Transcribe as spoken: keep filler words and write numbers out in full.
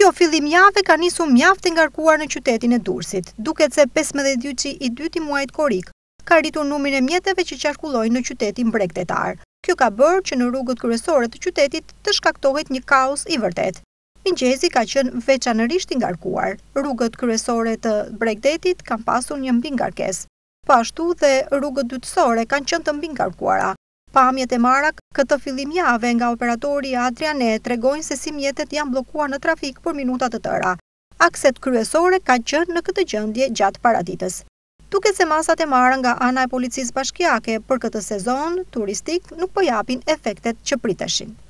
Kjo fillim jave ka nisur mjaft e ngarkuar në qytetin e Durrësit, duket se pesëmbëdhjetë dyqi i dytë i muajit korrik ka rritur numrin e mjeteve që qarkullojnë në qytetin bregdetar. Kjo ka bërë që në rrugët kryesore të qytetit të shkaktohet një kaos i vërtet. Mëngjesi ka qenë veçanërisht i ngarkuar. Rrugët kryesore të Bregdetit kanë pasur një mbingarkesë. Po ashtu dhe rrugët dytësore kanë qenë të mbingarkuara. Pamjet e marra këtë fillim jave nga operatori Adriane tregojnë se si mjetet janë bllokuar në trafik për minuta të tëra. Akset kryesore kanë qenë në këtë gjendje gjatë paraditës. Duket se masat e marra nga ana e policisë bashkiake për këtë sezon turistik nuk po japin efektet që priteshin.